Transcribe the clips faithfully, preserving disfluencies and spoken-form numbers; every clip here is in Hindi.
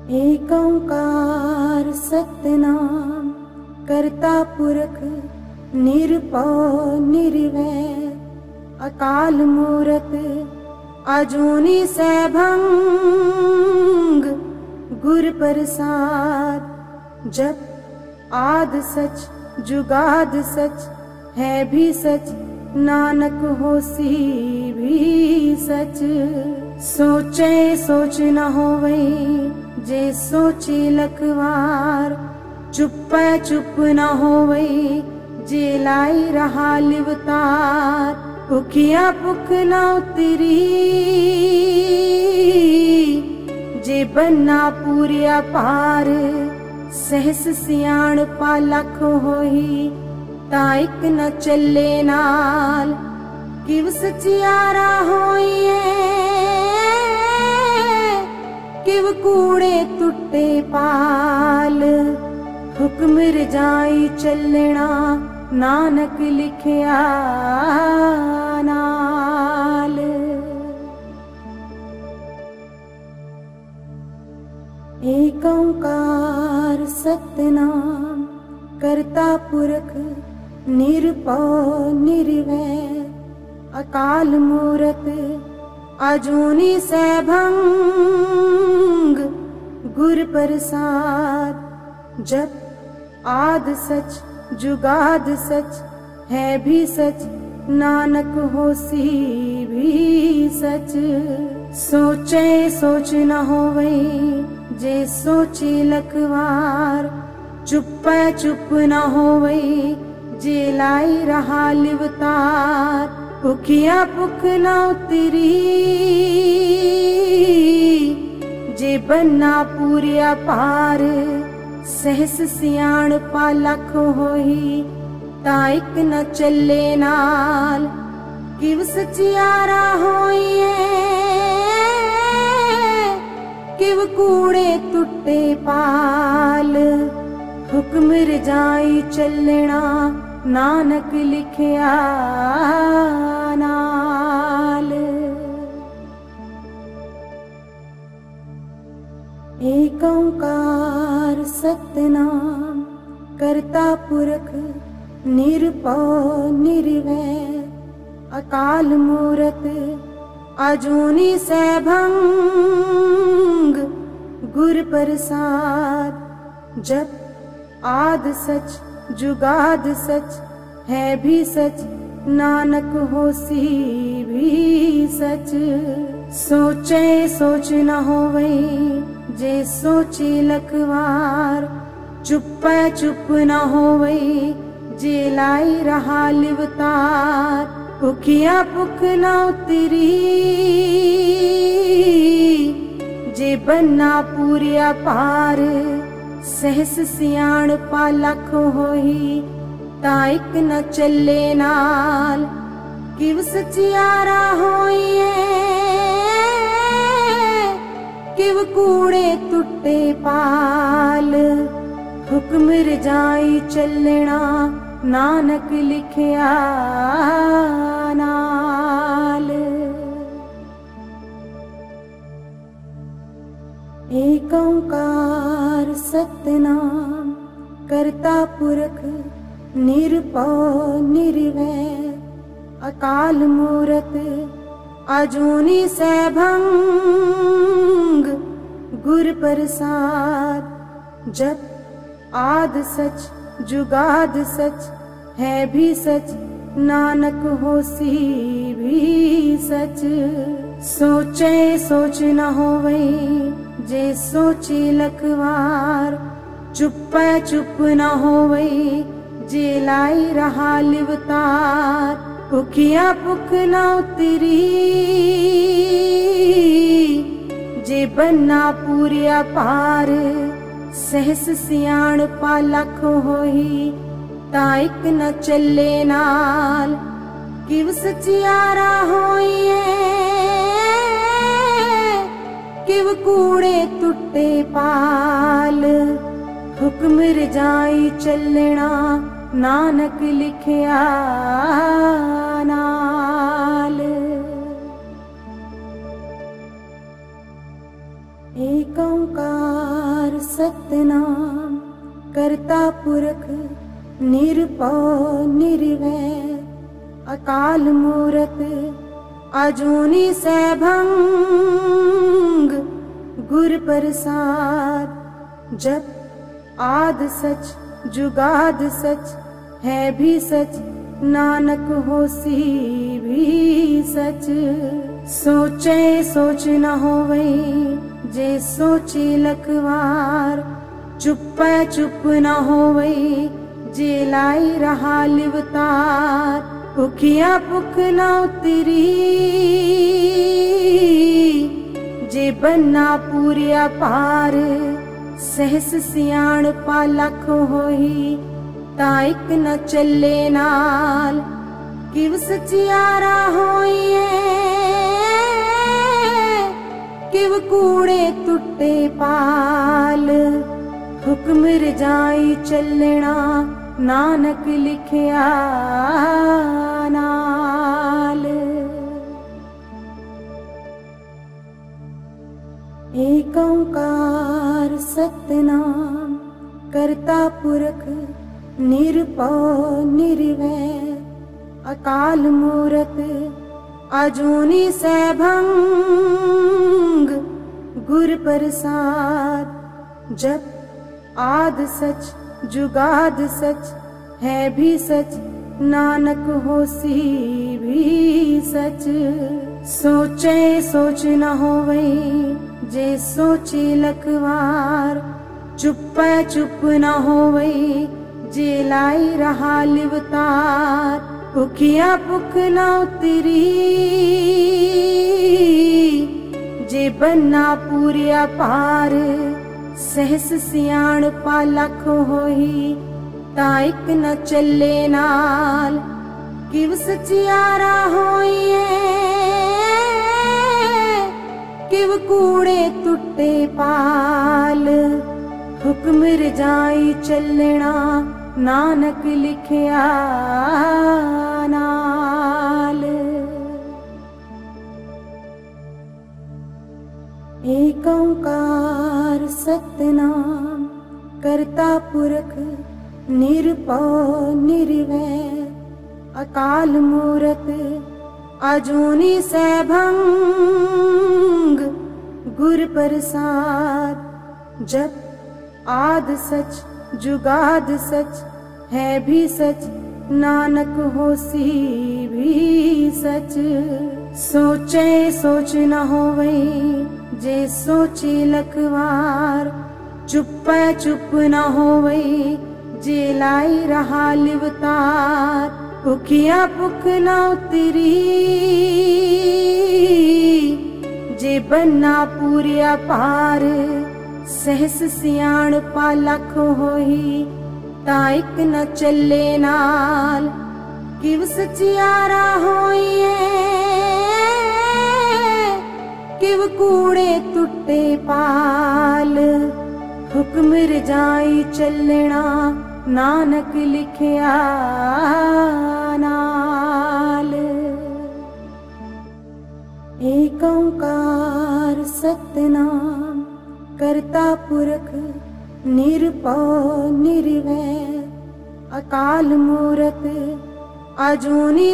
एक ओंकार सतनाम करता पुरख निरभौ निर्वैर अकाल मूरत अजूनी सैभंग गुर प्रसाद। जप आद सच जुगाद सच है भी सच नानक होसी भी सच। सोचे सोच न होवे जे सोचे लखवार चुप चुप न होवे जे लाई रहा लिवतार। भुखिया भुख न उतरी जे बन्ना पूरिया पार। सहस सियाण पालख होई ताइक न चले नाल किव सचियारा होइए किव कूड़े टुटे पाल। हुक्म रजाई चलना नानक लिखिया नाल। एक ओंकार सतनाम करता पुरख निरभौ निर्वैर अकाल मूरत अजूनी सैभंग गुर प्रसाद। जप आद सच जुगाद सच है भी सच नानक होसी भी सच। सोचे सोच न होवे जे सोचे लखवार चुप चुप न होवे जे लाई रहा लिवतार। भुखिया भुख न उतरी जे बन्ना पूरिया पार। सहस सियाण पालख होई ताइक न चले नाल किव सचियारा होइए किव कूड़े टुटे पाल। हुक्म रजाई चलना नानक लिखिया नाल। एक ओंकार सतनाम करता पुरख निरभौ निर्वैर अकाल मूरत अजूनी सैभंग गुर प्रसाद। जप आद सच जुगाद सच है भी सच नानक होसी भी सच। सोचे सोच न होवे जे सोचे लखवार चुप चुप न होवे जे लाई रहा लिवतार। भुखिया भुख न उतरी जे बन्ना पूरिया पार। सहस सियाण पालख होई ताइक न चले नाल किव सचियारा होइए किव कूड़े टुटे पाल। हुक्म रजाई चलना नानक लिखिया नाल। एक ओंकार सतनाम करता पुरख निरभौ निर्वैर अकाल मूरत अजूनी सैभंग गुर प्रसाद। जप आद सच जुगाद सच है भी सच नानक होसी भी सच। सोचे सोच न होवे जे सोचे लखवार चुप चुप न होवे जे लाई रहा लिवतार। भुखिया भुख न उतरी जे बन्ना पूरिया पार। सहस सियाण पालख होई ताइक न चले नाल किव सचियारा होइए किव कूड़े टुटे पाल। हुक्म रजाई चलना नानक लिखिया नाल। एक ओंकार सतनाम करता पुरख निरभउ निर्वैर अकाल मूरत अजूनी सैभंग गुर प्रसाद जप आद सच जुगाद सच है भी सच नानक होसी भी सच। सोचे सोच न होवे जे सोचे लखवार चुप चुप न होवे जे लाई रहा लिवतार भुखिया भुख न उतरी जे बन्ना पूरिया पार सहस सियाण पा लख होई ताइक न चले नाल किव सचियारा होइए किव कूड़े टुटे पाल हुक्म रजाई चलना नानक लिखिया नाल। एक ओंकार सतनाम करता पुरख निरभउ निर्वैर अकाल मूरत अजूनी सैभंग गुर प्रसाद जप आद सच जुगाद सच है भी सच नानक होसी भी सच। सोचे सोच न होवे जे सोचे लखवार चुप चुप न होवे जे लाई रहा लिवतार भुखिया भुख न उतरी जे बन्ना पूरिया पार सहस सियाण पा लख होई ताइक न चले नाल किव सचियारा होइए किव कूड़े टुटे पाल हुक्म रजाई चलना नानक लिखिया नाल। एक ओंकार सतनाम करता पुरख निरभउ निर्वैर अकाल मूरत अजूनी सैभंग गुर प्रसाद जप आद सच जुगाद सच है भी सच नानक होसी भी सच। सोचे सोच न होवे जे सोचे लखवार चुप चुप न होवे जे लाई रहा लिवतार भुखिया भुख न उतरी जे बन्ना पूरिया पार सहस सियाण पा लख होई ताइक न चले नाल किव सचियारा होइए किव कूड़े टुटे पाल हुक्म रजाई चलना नानक लिखिया नाल। एक ओंकार सतनाम करता पुरख निरभउ निर्वैर अकाल मूरत अजूनी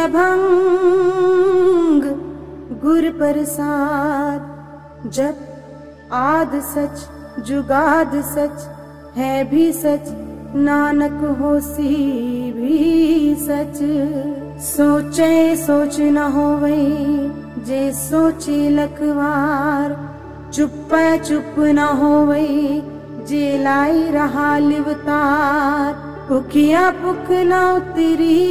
सैभंग गुर प्रसाद जप आद सच जुगाद सच है भी सच नानक होसी भी सच। सोचे सोच न होवे जे सोचे लखवार चुप चुप न होवे जे लाई रहा लिवतार भुखिया भुख न उतरी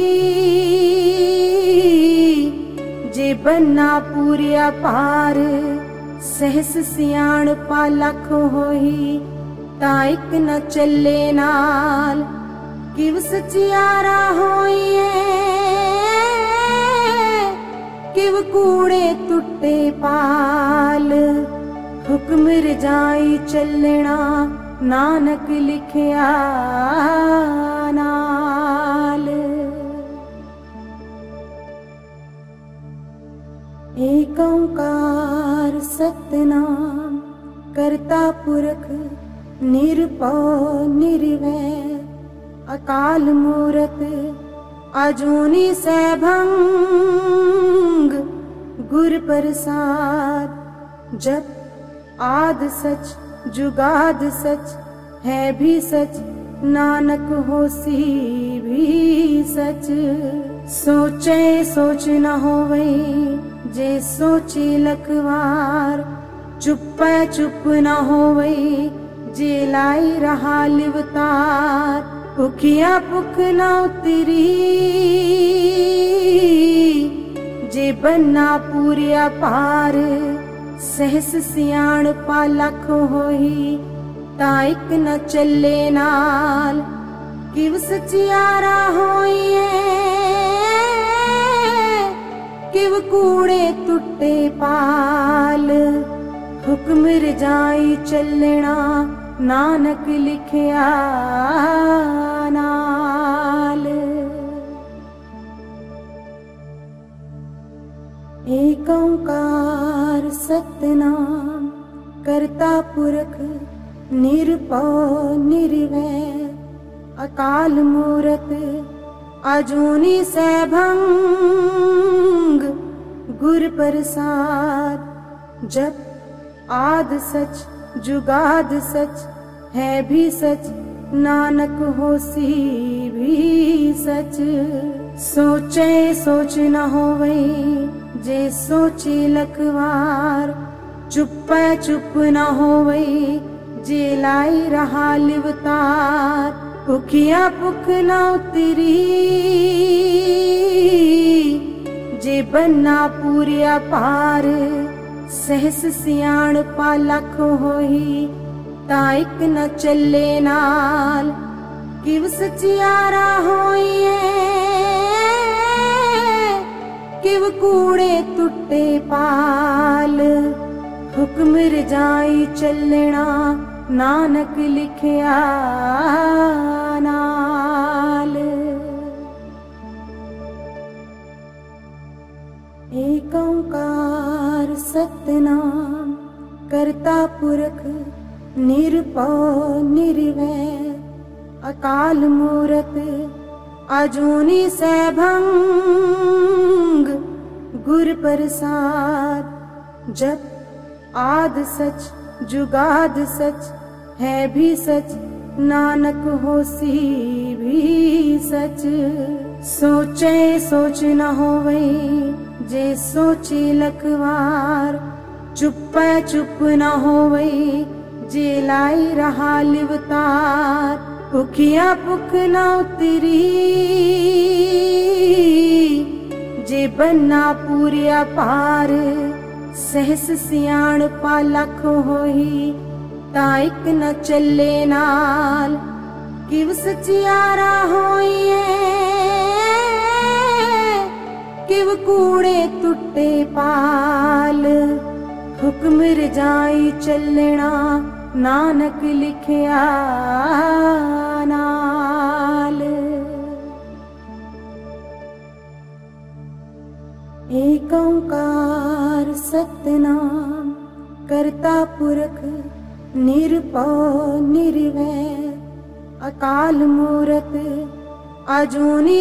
जे बन्ना पूरिया पार सहस सियाण पा लख होई ताइक न चले नाल किव सचियारा होइए किव कूड़े टुटे पाल हुक्म रजाई चलना नानक लिखिया नाल। एक ओंकार सतनाम करता पुरख निरपौ निर्वैर अकाल मूरत अजूनी सैभंग गुर प्रसाद। जप आद सच जुगाद सच है भी सच नानक होसी भी सच। सोचे सोच न होवे जे सोचे लखवार चुप चुप न होवे जे लाई रहा लिवतार। भुखिया भुख न उतरी जे बन्ना पूरिया पार। सहस सियाण पालख होई ताइक न चले नाल किव सचियारा होइए। किव कूड़े टुटे पाल हुक्म रजाई चलना नानक लिखिया नाल। एक ओंकार सतनाम करता पुरख निरपौ निर्वैर अकाल मूरत अजूनी सैभंग गुर प्रसाद। जप आद सच जुगाद सच है भी सच नानक होसी भी सच। सोचे सोच न होवे जे सोचे लखवार चुप चुप न होवे जे लाई रहा लिवतार। भुखिया भुख न उतरी जे बन्ना पूरिया पार। सहस सियाण पालख होई ताइक न चले नाल किव सचियारा होइए। किव कूड़े टुटे पाल हुक्म रजाई चलना नानक लिखिया नाल। एक ओंकार सतनाम करता पुरख निरपौ निर्वैर अकाल मूरत अजूनी सैभंग गुर प्रसाद। जप आद सच जुगाद सच है भी सच नानक होसी भी सच। सोचे सोच न होवे जे सोचे लखवार चुप चुप न होवे जे लाई रहा लिवतार। भुखिया भुख न उतरी जे बन्ना पूरिया पार। सहस सियाण पालख होई ताइक न चले नाल किव सचियारा होइए। किव कूड़े टुटे पाल हुक्म रजाई चलना नानक लिखिया नाल। एक ओंकार सतनाम करता पुरख निरपौ निर्वैर अकाल मूरत अजूनी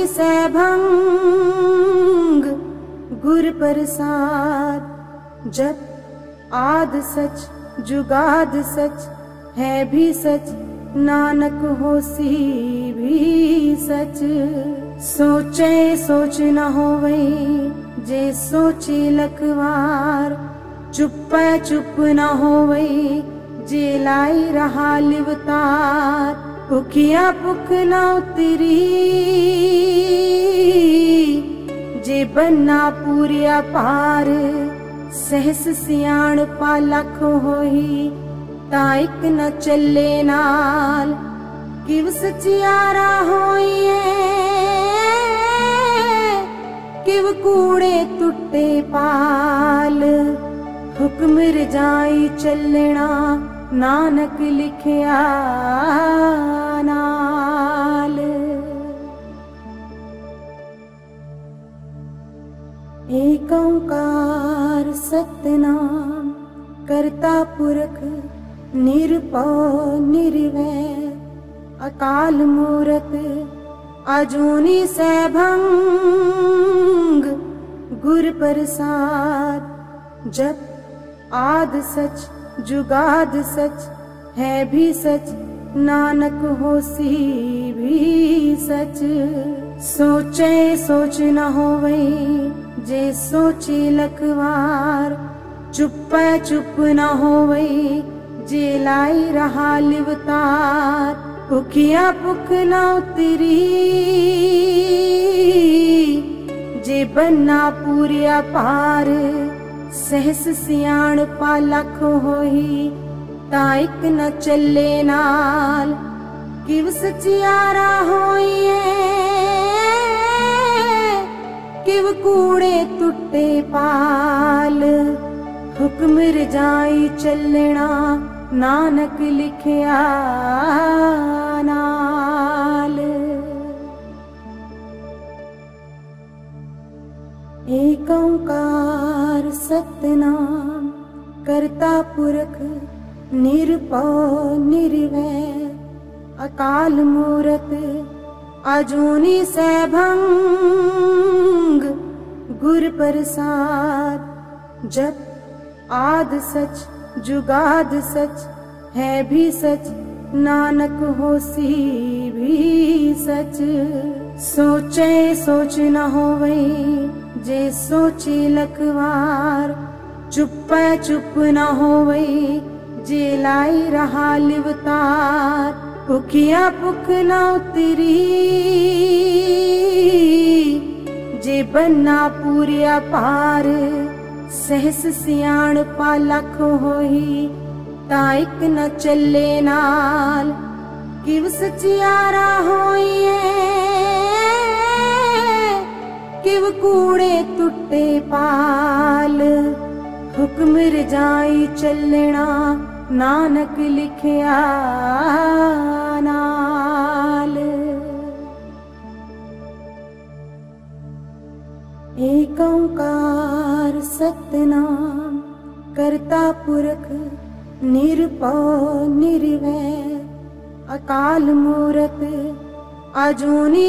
सैभंग गुर प्रसाद। जप आद सच जुगाद सच है भी सच नानक होसी भी सच। सोचे सोच न होवे जे सोचे लखवार चुप चुप न होवे जे लाई रहा लिवतार। भुखिया भुख न उतरी जे बन्ना पूरिया पार। सहस सियाण पालख होई ताइक न चले नाल किव सचियारा होइए। किव कूड़े टुटे पाल हुक्म रजाई चलना नानक लिखिया नाल। एक ओंकार सतनाम करता पुरख निरपौ निर्वैर अकाल मूरत अजूनी सैभंग गुर प्रसाद। जप आद सच जुगाद सच है भी सच नानक होसी भी सच। सोचे सोच न होवै जे सोचे लखवार चुप चुप न होवै जे लाई रहा लिवतार। भुखिया भुख न उतरी जे बन्ना पूरिया पार। सहस सियाण पा लख होई ताइक न चले नाल किव सचियारा होइए। किव कूड़े टुटे पाल हुक्म रजाई चलना नानक लिखिया नाल। एक ओंकार सतनाम करता पुरख निरपौ निर्वैर अकाल मूरत अजूनी सैभंग गुर प्रसाद। जप आद सच जुगाद सच है भी सच नानक होसी भी सच। सोचे सोच न होवै जे सोचे लखवार चुप चुप न होवै जे लाई रहा लिवतार। भुखिया भुख न उतरी जे बन्ना पूरिया पार। सहस सियाण पा लख होई ताइक न चले नाल किव सचियारा होइए। किव कूड़े टुटे पाल हुक्म रजाई चलना नानक लिखिया नाल। एक ओंकार सतनाम करता पुरख निरपौ निर्वैर अकाल मूरत अजूनी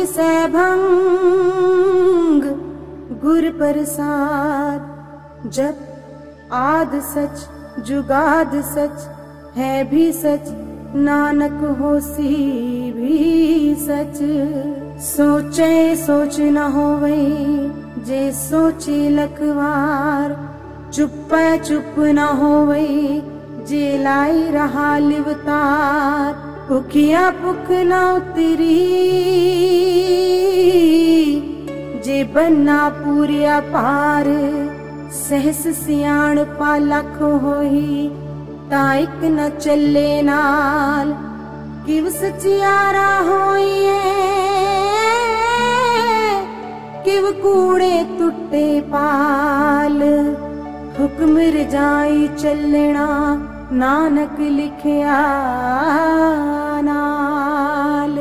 सैभंग गुर प्रसाद। जप आद सच जुगाद सच है भी सच नानक होसी भी सच। सोचे सोच न होवै जे सोचे लखवार चुप चुप न होवै जे लाई रहा लिवतार। भुखिया भुख न उतरी जे बन्ना पूरिया पार। सहस सियाण पा लख होई ताइक न चले नाल किव सचियारा होइए। किव कूड़े टुटे पाल हुक्म रजाई चलना नानक लिखिया नाल।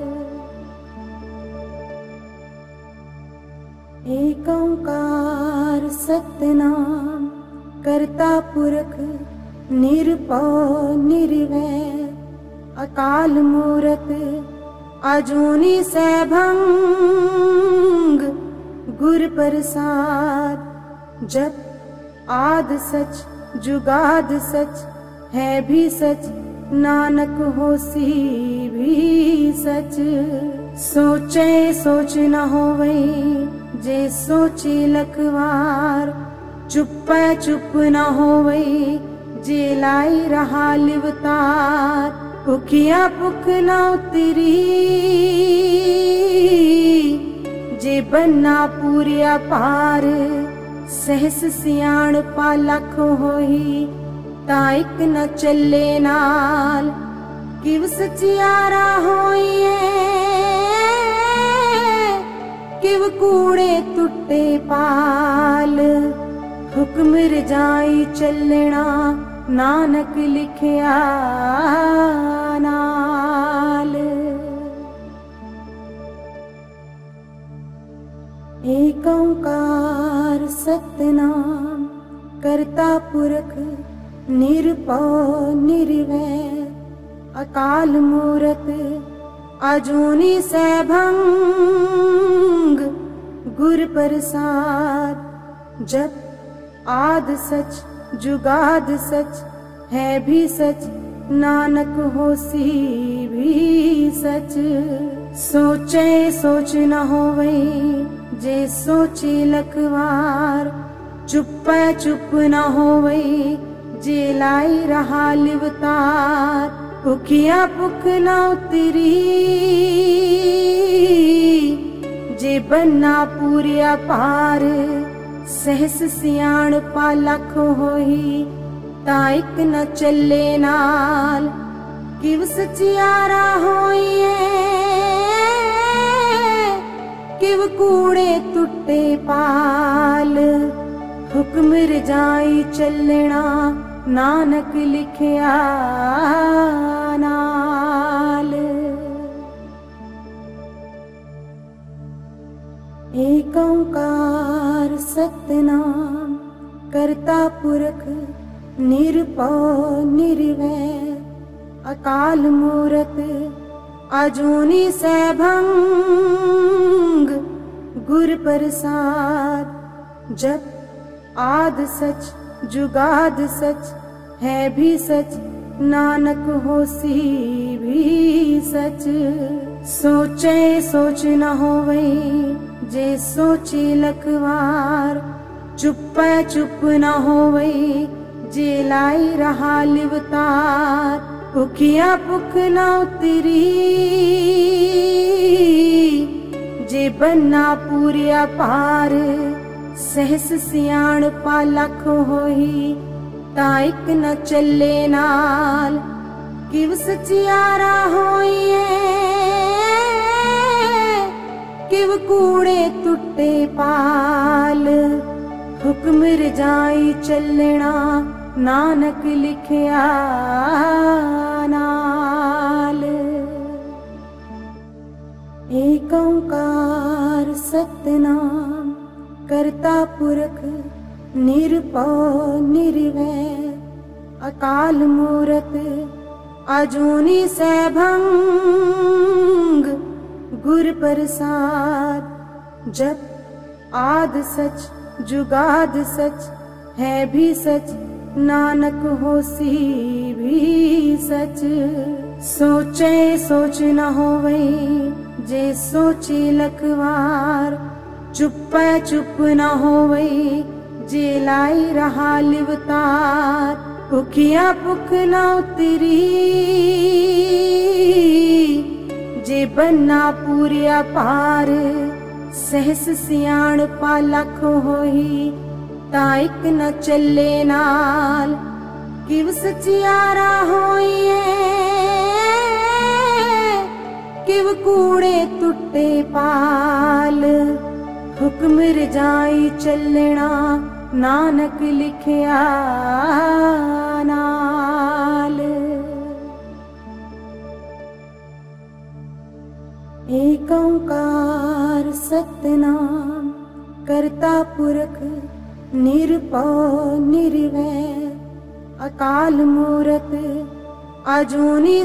एक ओंकार सतनाम करता पुरख निरपौ निर्वैर अकाल मूरत अजूनी सैभंग गुर प्रसाद। जप आद सच जुगाद सच है भी सच नानक होसी भी सच। सोचे सोच न होवै जे सोचे लखवार चुप चुप न होवै जे लाई रहा लिवतार। भुखिया भुख न उतरी जे बन्ना पूरिया पार। सहस सियाण पा लख होई ताइक न चले नाल किव सचियारा होइए। किव कूड़े टुटे पाल हुक्म रजाई चलना नानक लिखिया नाल। एक ओंकार सतनाम करता पुरख निरपौ निर्वैर अकाल मूरत अजूनी सैभंग गुर प्रसाद जप आद सच जुगाद सच है भी सच नानक होसी भी सच। सोचे सोच न होवे जे सोचे लखवार चुप चुप न होवे जे लाई रहा लिवतार भुखिया भुख न उतरी जे बन्ना पूरिया पार सहस सियाण पा लख होई ताइक न चले नाल किव सचियारा होइए किव कूड़े टुटे पाल हुक्म रजाई चलना नानक लिखिया नाल। एक ओंकार सतनाम करता पुरख निरपौ निर्वैर अकाल मूरत अजूनी सैभंग गुर प्रसाद जप आद सच जुगाद सच है भी सच नानक होसी भी सच। सोचे सोच न होवे जे सोचे लखवार चुप चुप न होवे जे लाई रहा लिवतार भुखिया भुख न उतरी जे बन्ना पूरिया पार सहस सियाण पा लख होई ताइक न चले नाल किव सचियारा होइए किव कूड़े टुटे पाल हुक्म रजाई चलना नानक लिखिया नाल। एक ओंकार सतनाम करता पुरख निरपौ निर्वैर अकाल मूरत अजूनी सैभंग गुर प्रसाद जप आद सच जुगाद सच है भी सच नानक होसी भी सच। सोचे सोच न होवे जे सोचे लखवार चुप चुप न होवे जे लाई रहा लिवतार भुखिया भुख न उतरी जे बन्ना पूरिया पार सहस सियाण पा लख होई ताइक न चले नाल किव सचियारा होइए किव कूड़े टुटे पाल हुक्म रजाई चलना नानक लिखिया नाल। एक ओंकार सतनाम करता पुरख निरपौ निर्वैर अकाल मूरत अजूनी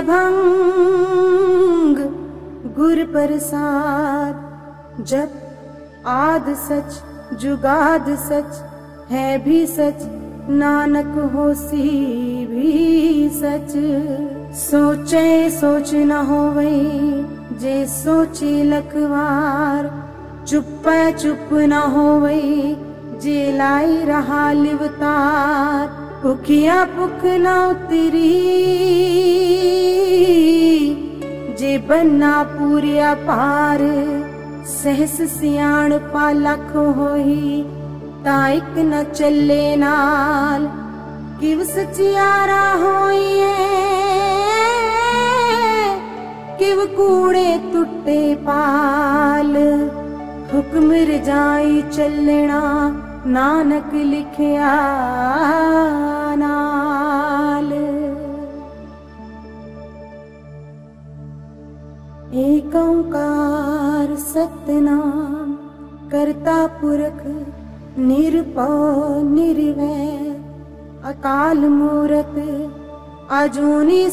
सैभंग गुर प्रसाद जप आद सच जुगाद सच है भी सच नानक होसी भी सच। सोचे सोच न होवे जे सोचे लखवार चुप चुप न होवे जे लाई रहा लिवतार भुखिया भुख न उतरी जे बन्ना पूरिया पार सहस सियाण पा लख होई ताइक न चले नाल किव सचियारा होइए किव कूड़े टुटे पाल हुक्म रजाई चलना नानक लिखिया नाल। एक ओंकार सतनाम करता पुरख निरपौ निर्वैर अकाल मूरत अजूनी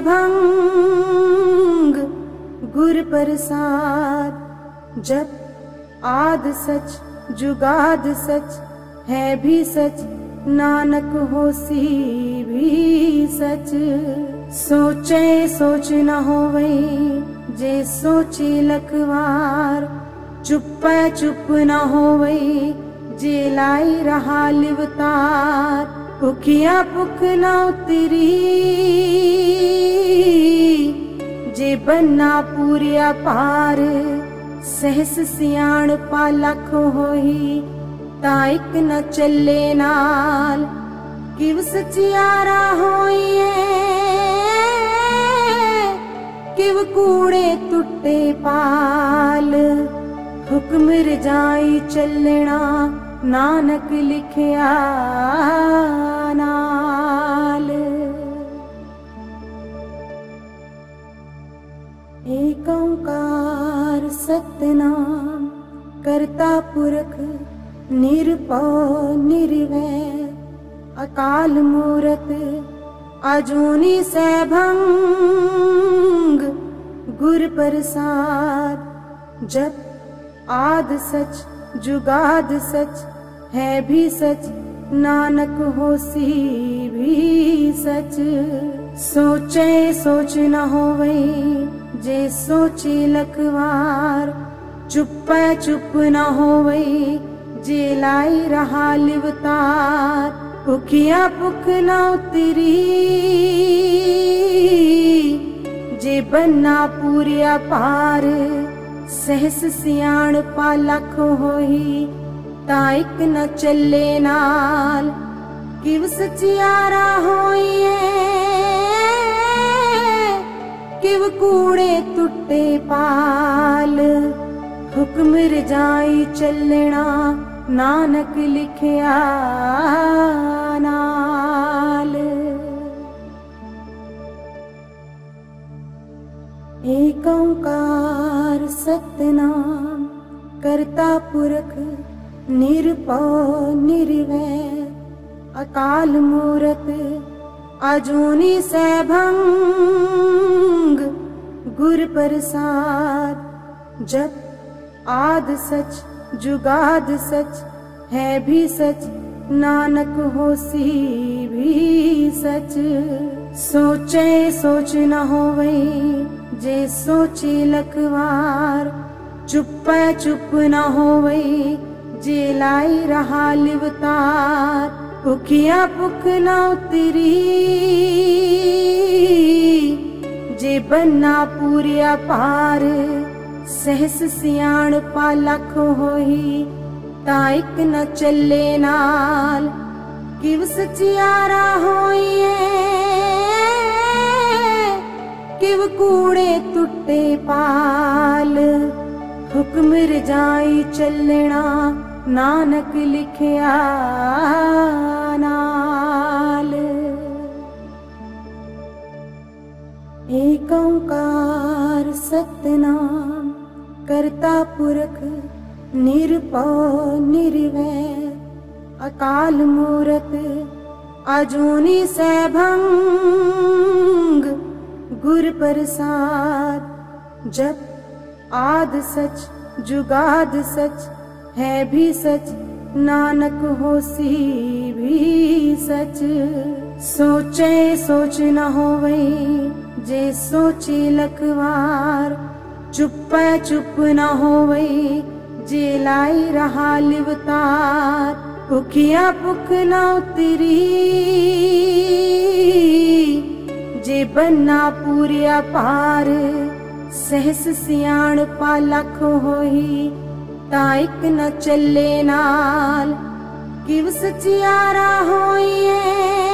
सैभंग गुर प्रसाद। जप आद सच जुगाद सच है भी सच, नानक होसी भी सच। सोचे सोच न होवे जे सोचे लखवार, चुप चुप न होवे जे लाई रहा लिवतार। भुखिया भुख न उतरी जे बन्ना पूरिया पार। सहस सियाण पालख होई ताइक न चले नाल, किव सचियारा होइए किव कूड़े टुटे पाल। हुक्म रजाई चलना नानक लिखिया नाल। एक ओंकार सतनाम करता पुरख निरभउ निर्वैर। अकाल मूरत अजूनी सैभंग गुर प्रसाद। जप आद सच जुगाद सच है भी सच, नानक होसी भी सच। सोचे सोच न होवे जे सोचे लखवार, चुप चुप न होवे जे लाई रहा लिवतार। भुखिया भुख न उतरी जे बन्ना पूरिया पार। सहस सियाण पालख होई ताइक न चले नाल, किव सचियारा होइए किव कूड़े टुटे पाल। हुक्म रजाई चलना नानक लिखिया नाल। एक ओंकार सतनाम करता पुरख निरभउ निर्वैर। अकाल मूरत अजूनी सैभंग गुर प्रसाद। जप आद सच जुगाद सच है भी सच, नानक होसी भी सच। सोचे सोच न होवे जे सोचे लखवार, चुप चुप न होवे जे लाई रहा लिवतार। भुखिया भुख न उतरी जे बन्ना पूरिया पार। सहस सियाण पालख होई ताइक न चले नाल, किव सचियारा होइए किव कूड़े टुटे पाल। हुक्म रजाई चलना नानक लिखिया नाल। एक ओंकार सतनाम करता पुरख निरभउ निर्वैर। अकाल मूरत अजूनी सैभंग गुर प्रसाद। जप आद सच जुगाद सच है भी सच, नानक होसी भी सच। सोचे सोच न होवे जे सोचे लखवार, चुप चुप न होवे जे लाई रहा लिवतार। भुखिया भुख न उतरी जे बन्ना पूरिया पार। सहस सियाण पालख होई ताइक न चले नाल, किव सचियारा होइए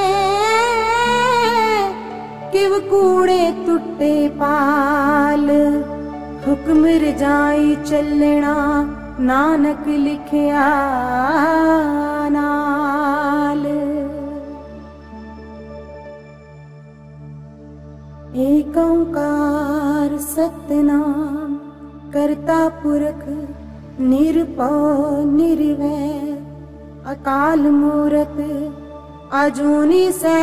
किव कूड़े टुटे पाल। हुक्म रजाई चलना नानक लिखिया नाल। एक ओंकार सतनाम करता पुरख निरभउ निर्वैर। अकाल मूरत अजूनी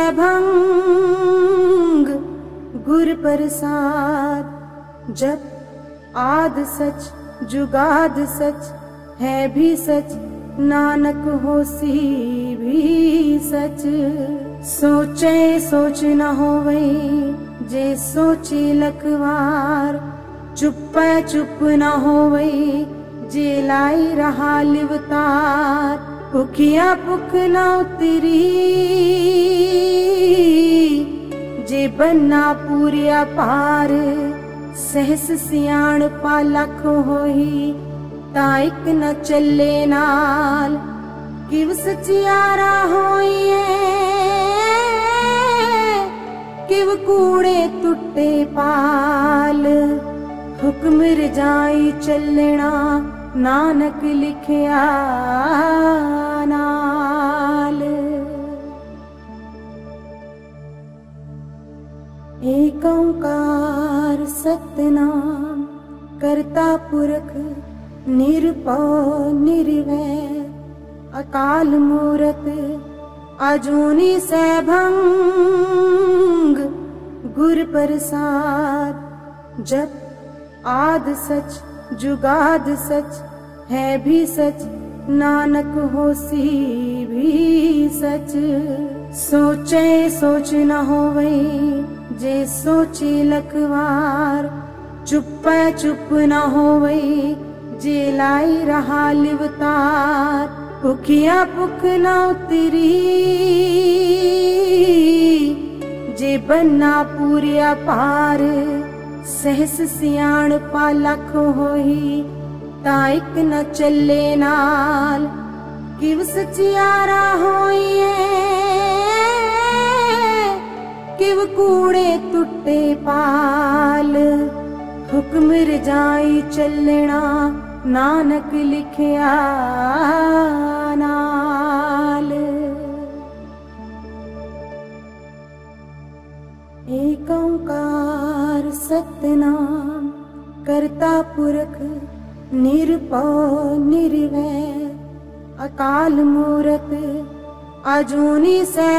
सैभंग गुर प्रसाद। जप आद सच जुगाद सच है भी सच, नानक होसी भी सच। सोचे सोच न होवे जे सोचे लखवार, चुप चुप न होवे जे लाई रहा लिवतार। भुखिया भुख न उतरी जे बन्ना पूरिया पार। सहस सियाण पा लख होई ताइक न चले नाल। किव सचियारा होइए किव कूड़े टुटे पाल। हुक्म रजाई चलना नानक लिखिया नाल। एक ओंकार सतनाम करता पुरख निरभउ निर्वैर। अकाल मूरत अजूनी सैभंग गुर प्रसाद। जप आद सच जुगाद सच है भी सच, नानक होसी भी सच। सोचे सोच न होवे जे सोचे लखवार। चुप चुप न होवे जे लाई रहा लिवतार। भुखिया भुख न उतरी जे बन्ना पूरिया पार। सहस सियाण पा लख होई ताइक न चले नाल। किव सचियारा होइए किव कूड़े टुटे पाल। हुक्म रजाई चलना नानक लिखिया नाल। एक ओंकार सतनाम करता पुरख निरभउ निर्वैर। अकाल मूरत अजूनी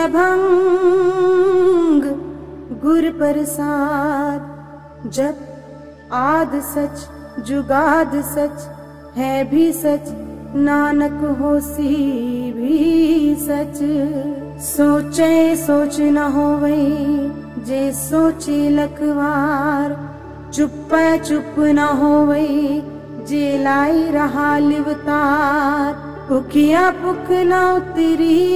सैभंग गुर प्रसाद। जप आद सच जुगाद सच है भी सच, नानक होसी भी सच। सोचे सोच न होवे जे सोचे लखवार। चुप चुप न होवे जे लाई रहा लिवतार। भुखिया भुख न उतरी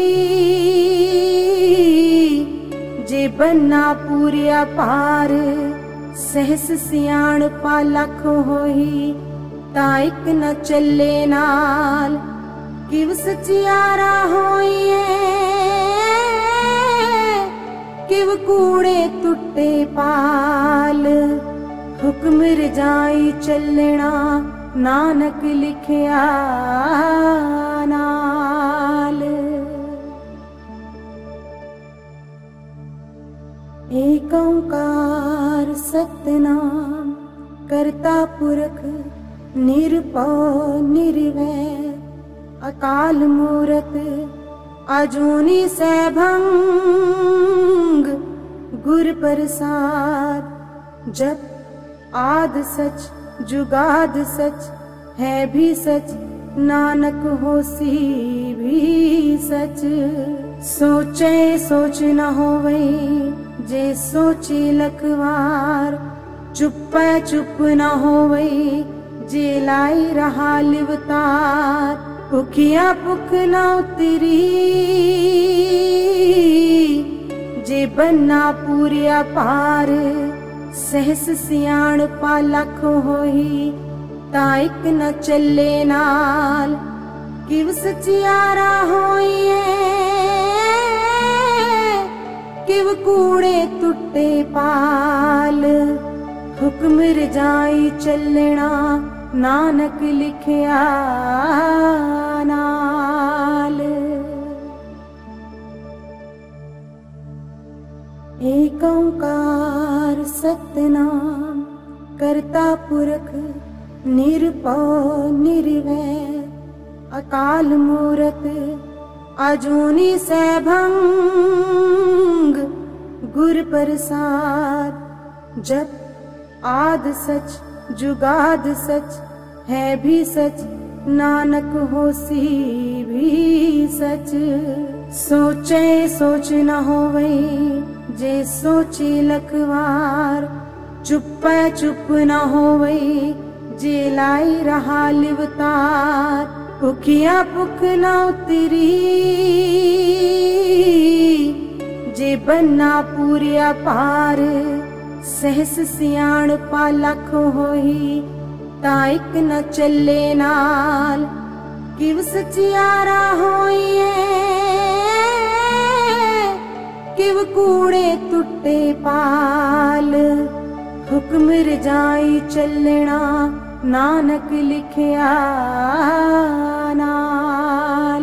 जे बन्ना पूरिया पार। सहस सियाण पा लख होई ताइक न चले नाल। किव सचियारा होइए किव कूड़े टुटे पाल। हुक्म रजाई चलना नानक लिखिया नाल। एक ओंकार सतनाम करता पुरख निरभउ निर्वैर। अकाल मूरत अजूनी सैभंग गुर प्रसाद। जप आद सच जुगाद सच है भी सच, नानक होसी भी सच। सोचे सोच न होवे जे सोचे लखवार। चुप चुप न होवे जे लाई रहा लिवतार। भुखिया भुख न उतरी जे बन्ना पूरिया पार। सहस सियाण पा लख होई ताइक न चले नाल। किव सचियारा होइए किव कूड़े टुटे पाल। हुक्म रजाई चलना नानक लिखिया नाल। एक ओंकार सतनाम करता पुरख निरभउ निर्वैर। अकाल मूरत अजूनी सैभंग गुर प्रसाद। जप आद सच जुगाद सच है भी सच, नानक होसी भी सच। सोचे सोच न होवै जे सोचे लखवार, चुप चुप न होवै जे लाई रहा लिवतार। भुखिया भुख न उतरी जे बन्ना पूरिया पार। सहस सियाण पालख होई ताइक न चले नाल, किव सचियारा होइए किव कूड़े टुटे पाल। हुक्म रजाई चलना नानक लिखिया नाल।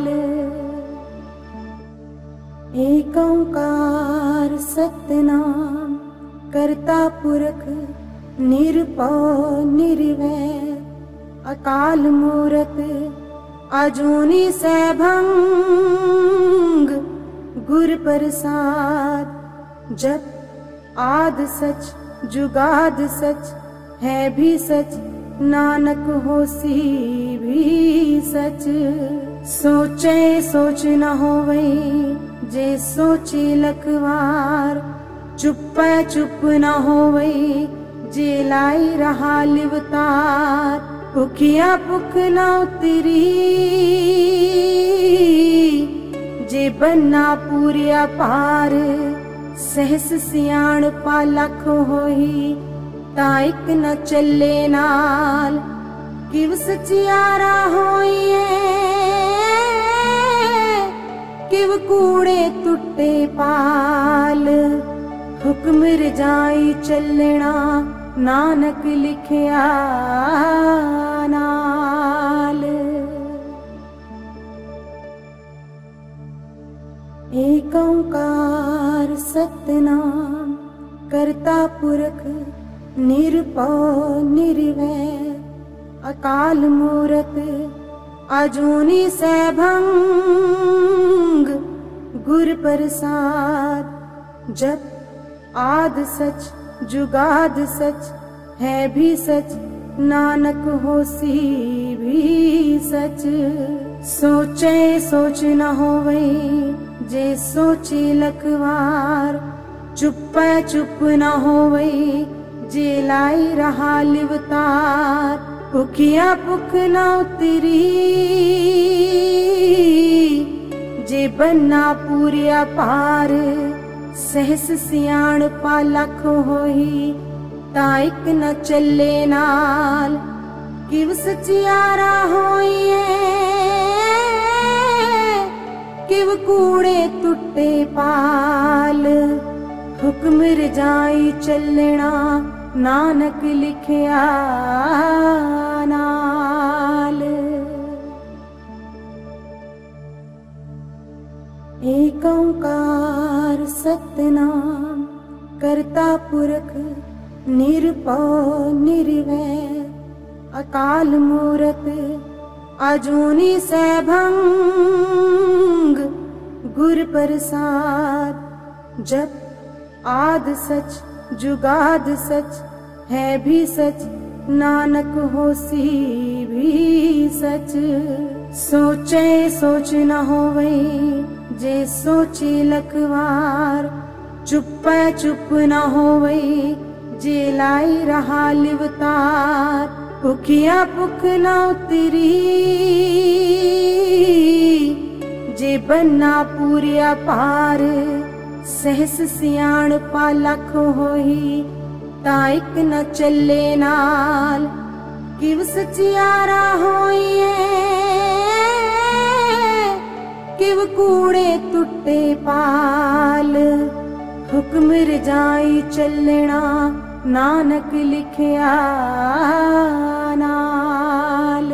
एक ओंकार सतनाम करता पुरख निरभउ निर्वैर। अकाल मूरत अजूनी सैभंग गुर प्रसाद। जप आद सच जुगाद सच है भी सच, नानक होसी भी सच। सोचे सोच न होवै जे सोचे लखवार, चुप चुप न होवै जे लाई रहा लिवतार। भुखिया भुख न उतरी जे बन्ना पूरिया पार। सहस सियाण पालख होई ताइक न चले नाल, किव सचियारा होइए किव कूड़े टुटे पाल। हुक्म रजाई चलना नानक लिखिया नाल। एक ओंकार सतनाम करता पुरख निरभउ निर्वैर। अकाल मूरत अजूनी सैभंग गुर प्रसाद। जप आद सच जुगाद सच है भी सच, नानक होसी भी सच। सोचे सोच न होवै जे सोचे लखवार, चुप चुप न होवै जे लाई रहा लिवतार। भुखिया भुख न उतरी जे बन्ना पूरिया पार। सहस सियाण पालख होई ताइक न चले नाल, किव सचियारा होइए किव कूड़े टुटे पाल। हुक्म रजाई चलना नानक लिखिया नाल। एक ओंकार सतनाम करता पुरख निरभउ निर्वैर। अकाल मूरत अजूनी सैभंग गुर प्रसाद। जप आद सच जुगाद सच है भी सच, नानक होसी भी सच। सोचे सोच न होवै जे सोचे लखवार, चुप चुप न होवै जे लाई रहा लिवतार। भुखिया भुख न उतरी जे बन्ना पूरिया पार। सहस सियाण पालख होई ताइक न चले नाल, किव सचियारा होइए किव कूड़े टुटे पाल। हुक्म रजाई चलना नानक लिखिया नाल।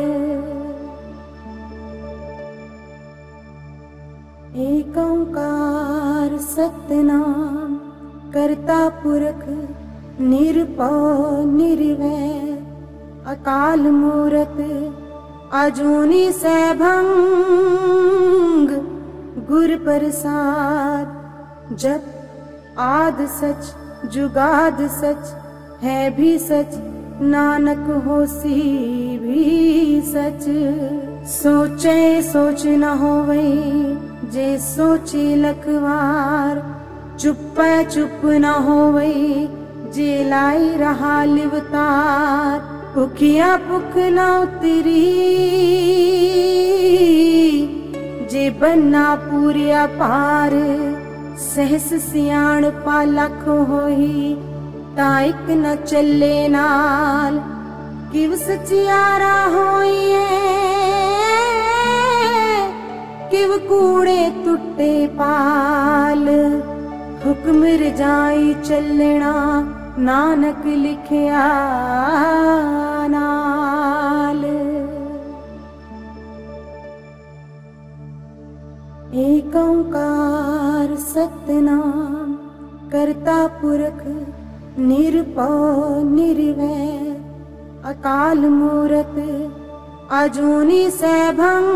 एक ओंकार सतनाम करता पुरख निरभउ निर्वैर। अकाल मूरत अजूनी सैभंग गुर प्रसाद। जप आद सच जुगाद सच है भी सच, नानक होसी भी सच। सोचे सोच न होवे जे सोचे लखवार, चुप चुप न होवे जे लाई रहा लिवतार। भुखिया भुख न उतरी जे बन्ना पूरिया पार। सहस सियाण पालख होई ताइक न चले नाल, किव सचियारा होइए किव कूड़े टुटे पाल। हुक्म रजाई चलना नानक लिखिया नाल। एक ओंकार सतनाम करता पुरख निरभउ निर्वैर। अकाल मूरत अजूनी सैभं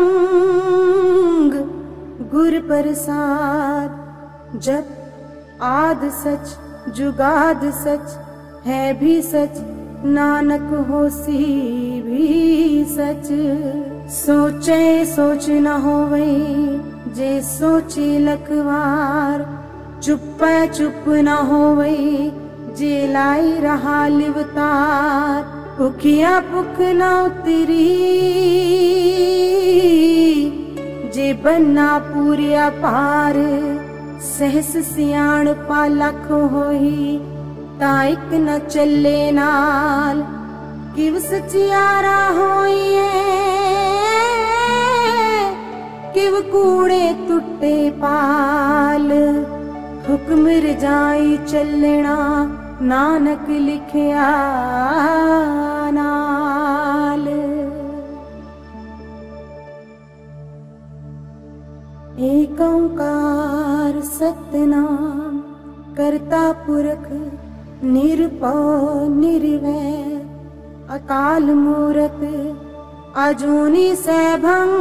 गुर प्रसाद। जप आद सच जुगाद सच है भी सच, नानक होसी भी सच। सोचे सोच न होवे जे सोचे लखवार, चुप चुप न होवे जे लाई रहा लिवतार। भुखिया भुख न उतरी जे बन्ना पूरिया पार। सहस सियाण पालख होई ताइक न चले नाल, किव सचियारा होइए किव कूड़े टुटे पाल। हुक्म रजाई चलना नानक लिखिया नाल। एक ओंकार सतनाम करता पुरख निरभउ निर्वैर। अकाल मूरत अजूनी सैभं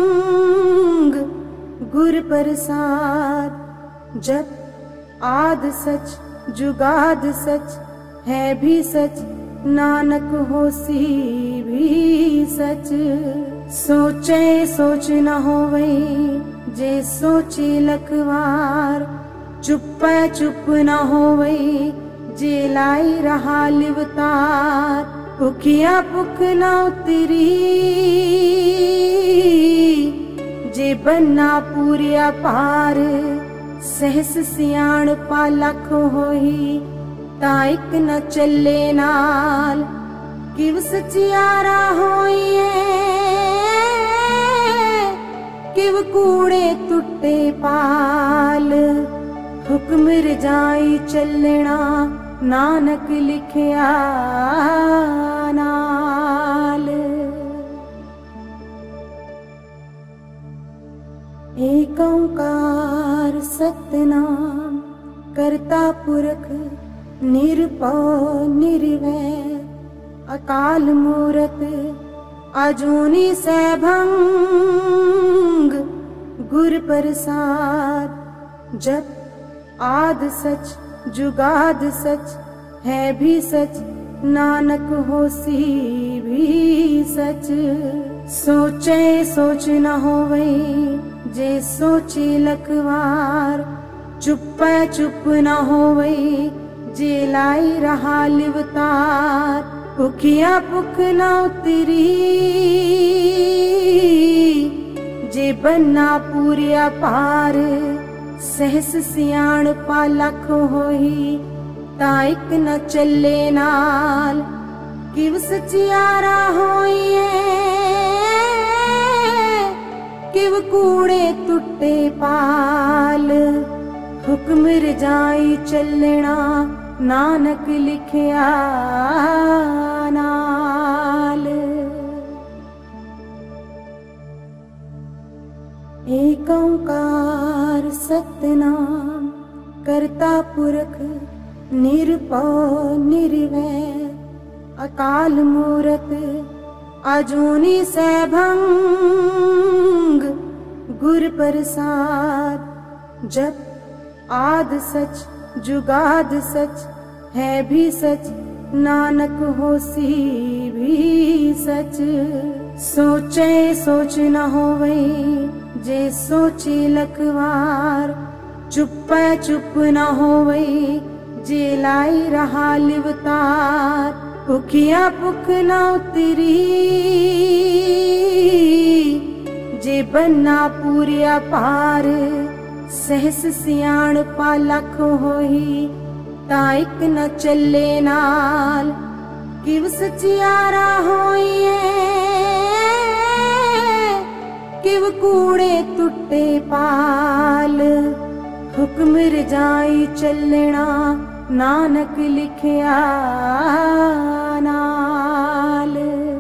गुर प्रसाद। जप आद सच जुगाद सच है भी सच, नानक होसी भी सच। सोचे सोच न होवे जे सोचे लखवार, चुप चुप न होवे जे लाई रहा लिवतार। भुखिया भुख न उतरी जे बन्ना पूरिया पार। सहस सियाण पालख होई ताइक न चले नाल, किव सचियारा होइए किव कूड़े टुटे पाल। हुक्म रजाई चलना नानक लिखिया नाल। एक ओंकार सतनाम करता पुरख निरभउ निर्वैर। अकाल मूरत अजूनी सैभं गुर प्रसाद। जप आद सच जुगाद सच है भी सच, नानक होसी भी सच। सोचे सोच न होवे जे सोचे लखवार, चुप चुप न होवे जे लाई रहा लिवतार। भुखिया भुख न उतरी जे बन्ना पूरिया पार। सहस सियाण पालख होई ताइक न चले नाल, किव सचियारा होइए किव कूड़े टुटे पाल। हुक्म रजाई चलना नानक लिखिया नाल। एक ओंकार सतनाम करता पुरख निरभउ निर्वैर। अकाल मूरत अजूनी सैभं गुर प्रसाद। जप आद सच जुगाद सच है भी सच, नानक होसी भी सच। सोचे सोच न होवै जे सोचे लखवार, चुप्पै चुप न होवै जे लाई रहा लिवतार। भुखिया भुख न उतरी जे बन्ना पूरिया पार। सहस सियाण पा लख होई ता इक न चले नाल। किव सचियारा होइए किव कूड़े टुटे पाल। हुक्म रजाई चलना नानक लिखिया नाल।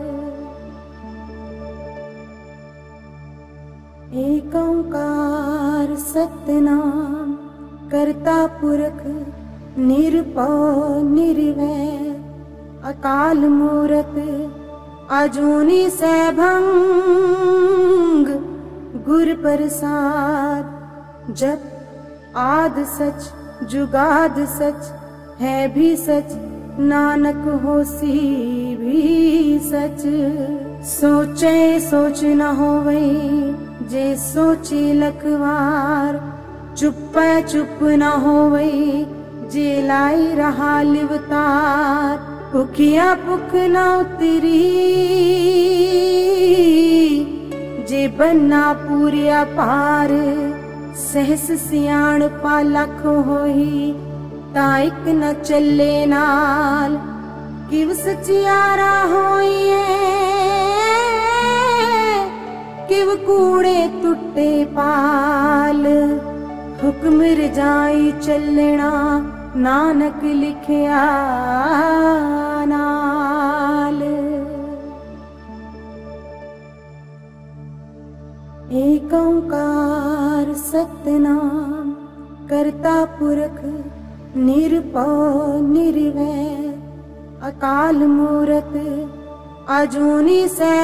एक ओंकार सतनाम करता पुरख निरभउ निर्वैर। अकाल मूरत अजूनी सैभंग गुर प्रसाद। जप आद सच जुगाद सच है भी सच, नानक होसी भी सच। सोचे सोच न होवै जे सोचे लखवार, चुप्पै चुप न होवै जे लाई रहा लिवतार। भुखिया भुख न उतरी जे बन्ना पूरिया पार। सहस सियाण पा लख होई ता इक न चले नाल। किव सचियारा होइए किव कूड़े टुटे पाल। हुक्म रजाई चलना नानक लिखिया नाल। एक ओंकार सतनाम करता पुरख निरभउ निर्वैर। अकाल मूरत अजूनी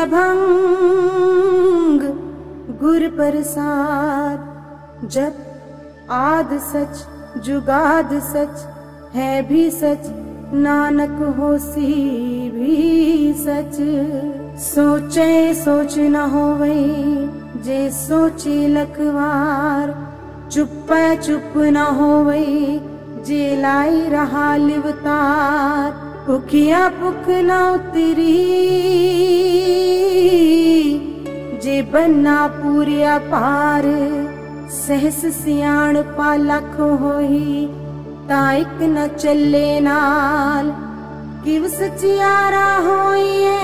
सैभंग गुर प्रसाद। जप आद सच जुगाद सच है भी सच, नानक होसी भी सच। सोचे सोच न होवै जे सोचे लखवार, चुप्पै चुप न होवै जे लाई रहा लिवतार। भुखिया भुख न उतरी जे बन्ना पूरिया पार। सहस सियाण पा लख होई ता इक न चले नाल। किव सचियारा होइए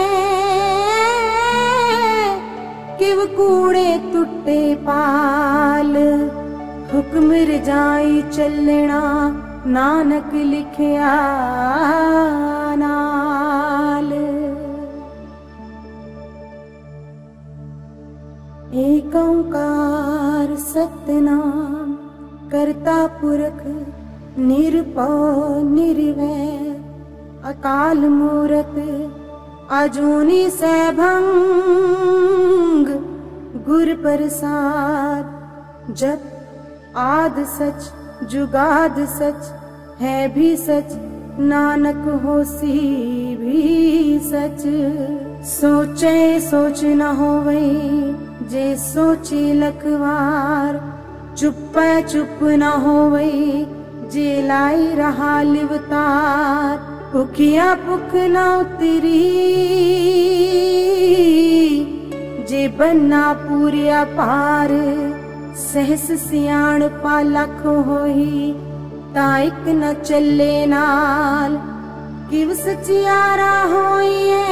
किव कूड़े टुटे पाल। हुक्म रजाई चलना नानक लिखिया नाल। एक ओंकार सतनाम करता पुरख निरभउ निर्वैर। अकाल मूरत अजूनी सैभंग गुर प्रसाद। जप आद सच जुगाद सच है भी सच, नानक होसी भी सच। सोचे सोच न होवै जे सोचे लखवार, चुप्पै चुप न होवै जे लाई रहा लिवतार। भुखिया भुख न उतरी जे बन्ना पूरिया पार। सहस सियाण पा लख होई ता इक न चले नाल। किव सचियारा होइए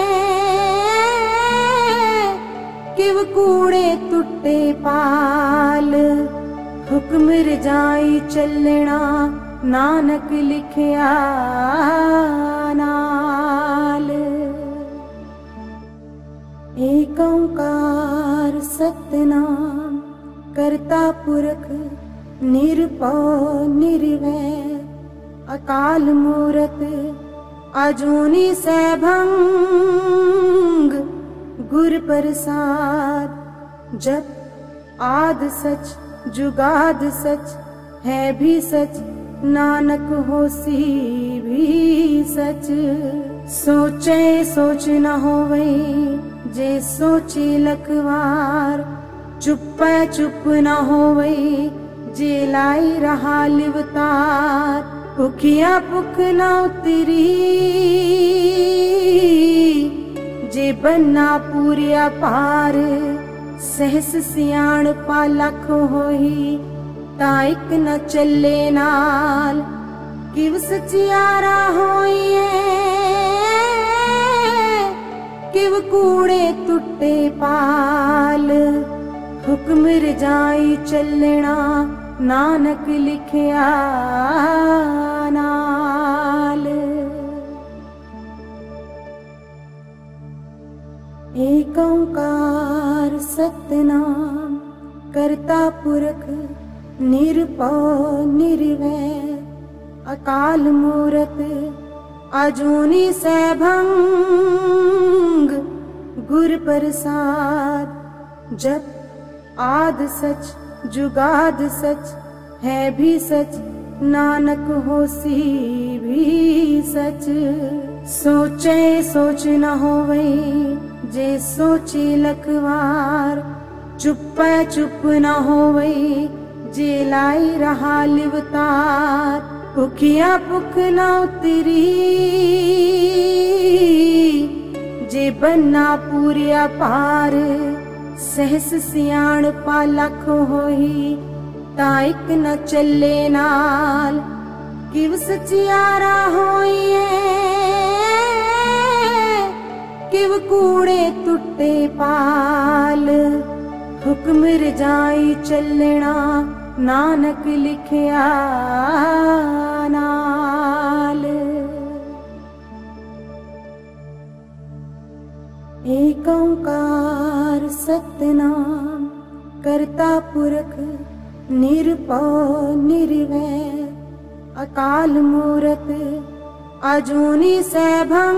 किव कूड़े टुटे पाल। हुक्म रजाई चलना नानक लिखिया नाल। एक ओंकार सतनाम करता पुरख निरभउ निर्वैर। अकाल मूरत अजूनी सैभंग गुर प्रसाद। जप आद सच जुगाद सच है भी सच, नानक होसी भी सच। सोचे सोच न होवे जे सोचे लखवार, चुप्पे चुप न होवे जे लाई रहा लिवतार। भुखिया भुख न उतरी जे बन्ना पूरिया पार, सहस सियाण पा लख होई ताइक न चले नाल। किव सचियारा होइए किव कूड़े टुटे पाल, हुक्म रजाई चलना नानक लिखिया नाल। एक ओंकार सतनाम करता पुरख निरभौ निर्वैर, अकाल मूरत अजूनी सैभं गुर प्रसाद। जप आद सच जुगाद सच है भी सच, नानक होसी भी सच। सोचे सोच न होवे जे सोचे लखवार, चुप्पे चुप न होवे जे लाई रहा लिवतार। भुखिया भुख न उतरी जे बन्ना पूरिया पार, सहस सियाण पा लख होई ताइक न चले नाल। किव सचियारा होइए किव कूड़े टुटे पाल, हुक्म रजाई चलना नानक लिखिया नाल। एक ओंकार सतनाम करता पुरख निरभौ निर्वैर, अकाल मूरत अजूनी सैभं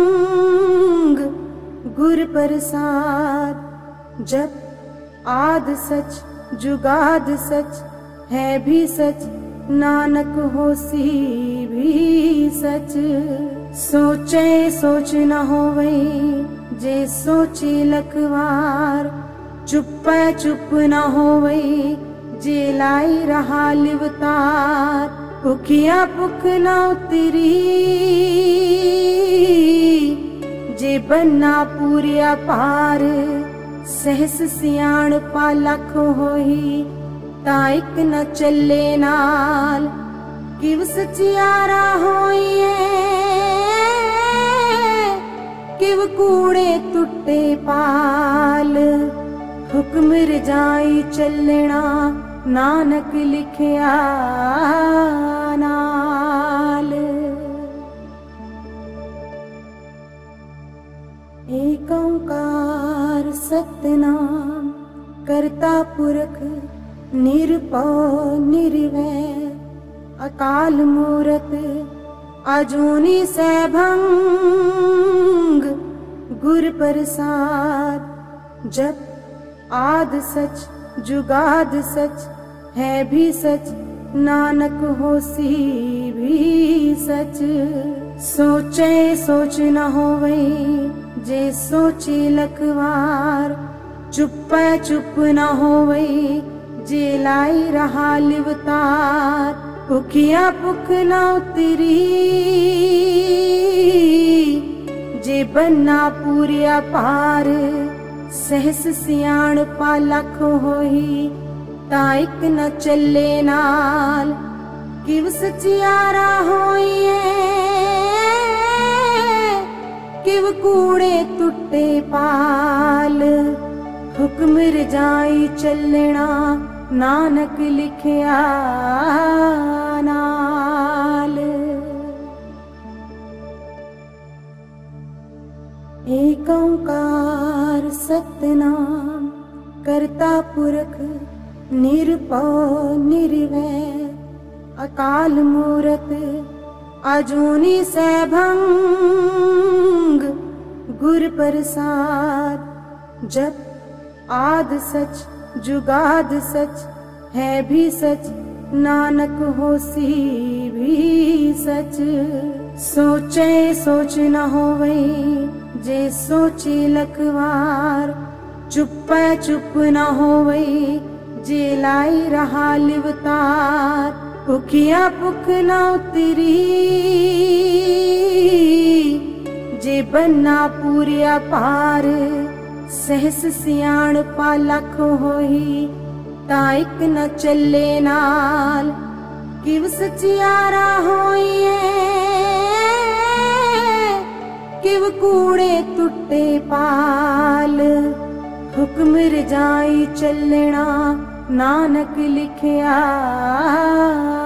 गुर प्रसाद। जप आद सच जुगाद सच है भी सच, नानक होसी भी सच। सोचे सोच न होवे जे सोचे लखवार, चुप्पे चुप न होवे जे लाई रहा लिवतार। भुखिया भुख न उतरी जे बन्ना पूरिया पार, सहस सियाण पा लख होई ताइक न चले नाल। किव सचियारा होइए किव कूड़े टुटे पाल, हुक्म रजाई चलना नानक लिखिया नाल। एक ओंकार सतनाम करता पुरख निरभौ निर्वैर, अकाल मूरत अजूनी सैभं गुर प्रसाद। जप आद सच जुगाद सच है भी सच, नानक होसी भी सच। सोचे सोच न होवे जे सोचे लखवार, चुप्पे चुप न होवे जे लाई रहा लिवतार। भुखिया भुख न उतरी जे बन्ना पूरिया पार, सहस सियाण पा लख होई ताइक न चले नाल। किव सचियारा होइए किव कूड़े टुटे पाल, हुक्म रजाई चलना नानक लिखिया नाल। एक ओंकार सतनाम करता पुरख निरभौ निर्वैर, अकाल मूरत अजूनी सैभं गुर प्रसाद। जप आद सच जुगाद सच है भी सच, नानक होसी भी सच। सोचे सोच न होवे जे सोचे लखवार, चुप चुप न होवे जे लाई रहा लिवतार। भुखिया भुख न उतरी जे बन्ना पूरिया पार, सहस सियाण पा लख होई ता इक न चले नाल। किव सचियारा होइए किव कूड़े टुटे पाल। हुक्म रजाई चलना नानक लिखिया।